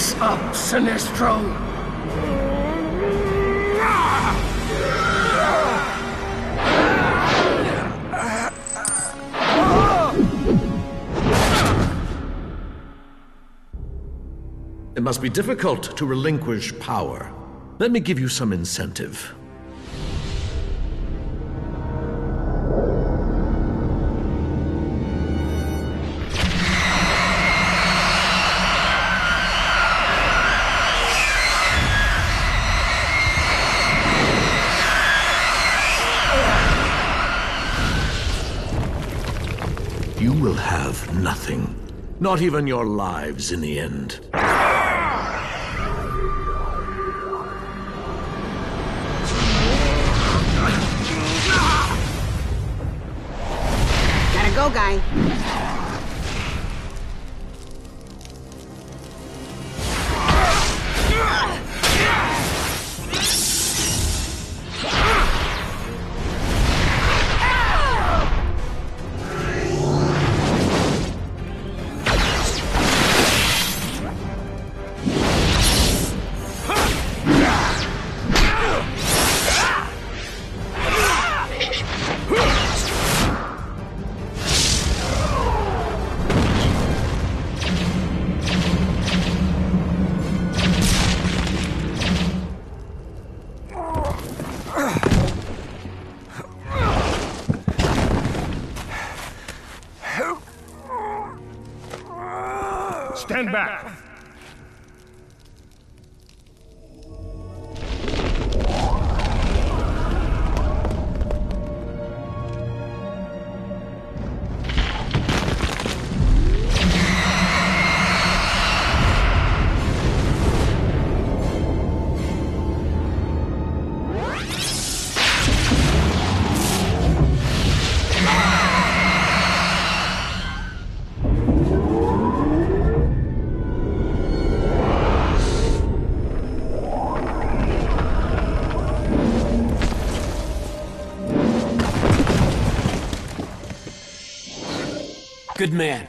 Face up, Sinestro! It must be difficult to relinquish power. Let me give you some incentive. You will have nothing. Not even your lives in the end. Gotta go, guy. Stand back! Good man.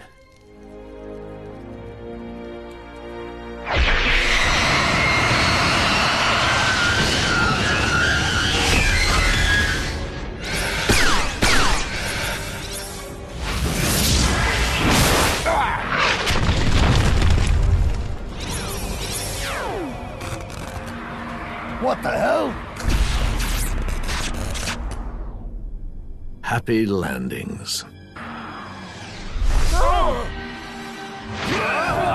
What the hell? Happy landings. Oh!